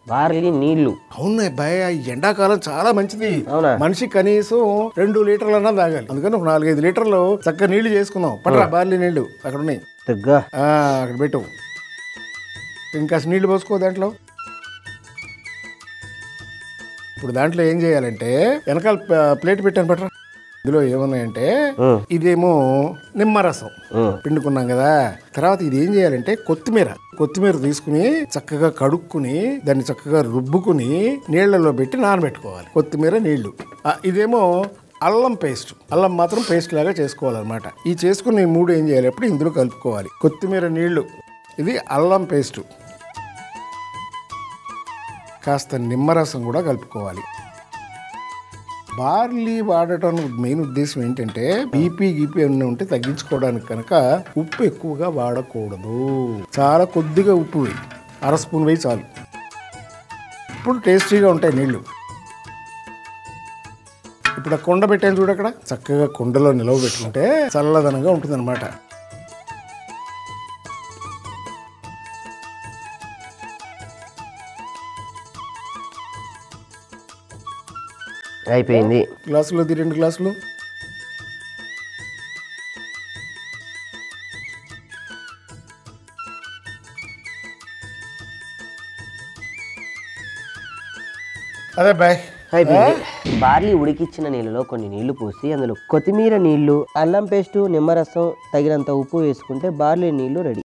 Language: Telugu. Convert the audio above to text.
బార్లీ నీళ్లు. అవును అబ్బాయి, ఎండాకాలం చాలా మంచిది. మనిషి కనీసం 2 లీటర్లన్నా తాగాలి. అందుకని ఒక 4-5 లీటర్లు చక్కగా నీళ్లు చేసుకుందాం. పట్టరా బార్లీ నీళ్లు అక్కడ ఉన్నాయి, అక్కడ పెట్టు. ఇంకా నీళ్లు పోసుకో దాంట్లో. ఇప్పుడు దాంట్లో ఏం చేయాలంటే వెనకాల ప్లేట్ పెట్టాను పట్టరా. ఇందులో ఏమున్నాయంటే ఇదేమో నిమ్మరసం పిండుకున్నాం కదా. తర్వాత ఇది ఏం చేయాలంటే కొత్తిమీర తీసుకుని చక్కగా కడుక్కుని దాన్ని చక్కగా రుబ్బుకుని నీళ్లలో పెట్టి నానబెట్టుకోవాలి. కొత్తిమీర నీళ్లు. ఇదేమో అల్లం పేస్ట్. అల్లం మాత్రం పేస్ట్ లాగా చేసుకోవాలన్నమాట. ఈ చేసుకుని 3 ఏం చేయాలి అప్పుడు ఇందులో కలుపుకోవాలి. కొత్తిమీర నీళ్లు, ఇది అల్లం పేస్టు, కాస్త నిమ్మరసం కూడా కలుపుకోవాలి. బార్లీ వాడటం మెయిన్ ఉద్దేశం ఏంటంటే బీపీ అన్నీ ఉంటే తగ్గించుకోవడానికి కనుక ఉప్పు ఎక్కువగా వాడకూడదు. చాలా కొద్దిగా ఉప్పు వేయి, 1/2 స్పూన్ వేయి చాలు. ఇప్పుడు టేస్టీగా ఉంటాయి నీళ్లు. ఇప్పుడు ఆ కుండ పెట్టాను చూడు, అక్కడ చక్కగా కుండలో నిలవ పెట్టుకుంటే చల్లదనంగా ఉంటుంది అనమాట. అయిపోయింది. గ్లాసులు 2 గ్లాసులు. అదే బాయ్. బార్లీ ఉడికిచ్చిన నీళ్ళలో కొన్ని నీళ్లు పోసి అందులో కొత్తిమీర నీళ్లు, అల్లం పేస్టు, నిమ్మరసం, తగినంత ఉప్పు వేసుకుంటే బార్లీ నీళ్లు రెడీ.